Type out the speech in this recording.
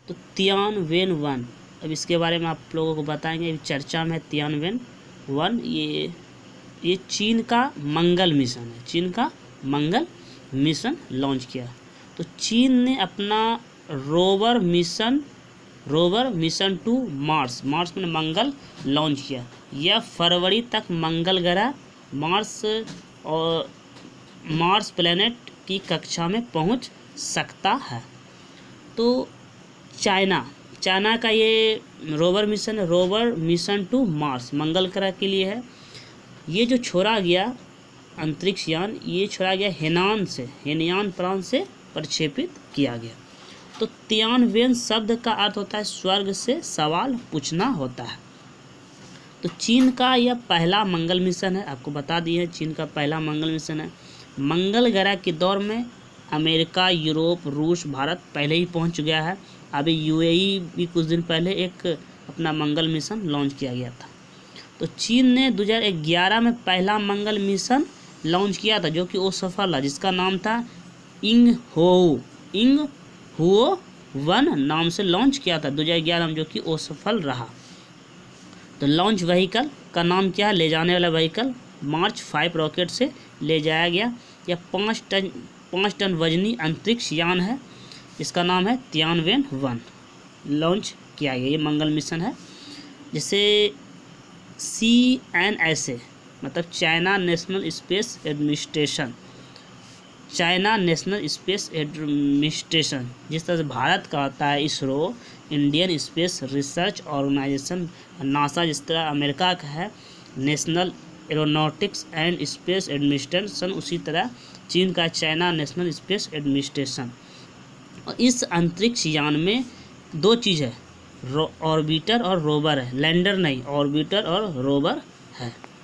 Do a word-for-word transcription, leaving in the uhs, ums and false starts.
तो Tianwen one, अब इसके बारे में आप लोगों को बताएंगे, चर्चा में तियानवेन वन। ये ये चीन का मंगल मिशन है, चीन का मंगल मिशन लॉन्च किया। तो चीन ने अपना rover mission rover mission to Mars Mars में मंगल लॉन्च किया। यह फरवरी तक मंगल ग्रह मार्स और मार्स प्लेनेट की कक्षा में पहुंच सकता है। तो चाइना चाइना का ये rover mission rover mission to Mars मंगल ग्रह के लिए है। ये जो छोड़ा गया अंतरिक्ष यान, ये छोड़ा गया हेनान से हेनयान प्रांत से प्रक्षेपित किया गया। तो तियानवेन शब्द का अर्थ होता है स्वर्ग से सवाल पूछना होता है। तो चीन का यह पहला मंगल मिशन है, आपको बता दिए चीन का पहला मंगल मिशन है। मंगल ग्रह के दौर में अमेरिका, यूरोप, रूस, भारत पहले ही पहुंच गया है। अभी यूएई भी कुछ दिन पहले एक अपना मंगल मिशन लॉन्च किया गया था। तो चीन ने दो हज़ार ग्यारह में पहला मंगल मिशन लॉन्च किया था, जो कि वो सफल रहा, जिसका नाम था इंग हो इंग हुओ वन नाम से लॉन्च किया था दो हज़ार ग्यारह में, जो कि वो सफल रहा। तो लॉन्च व्हीकल का नाम क्या है? ले जाने वाला व्हीकल मार्च फाइव रॉकेट से ले जाया गया। यह पाँच टन पाँच टन वजनी अंतरिक्ष यान है, इसका नाम है तियानवेन वन, लॉन्च किया गया। ये मंगल मिशन है। जैसे सी एन एस ए मतलब China National Space Administration China National Space Administration जिस तरह से भारत का होता है ISRO, Indian Space Research Organisation, NASA, जिस तरह अमेरिका का है National Aeronautics and Space Administration, उसी तरह चीन का चाइना नेशनल स्पेस एडमिनिस्ट्रेशन। और इस अंतरिक्ष यान में दो चीज़ है, ऑर्बिटर और रोवर है, लैंडर नहीं, ऑर्बिटर और रोवर है।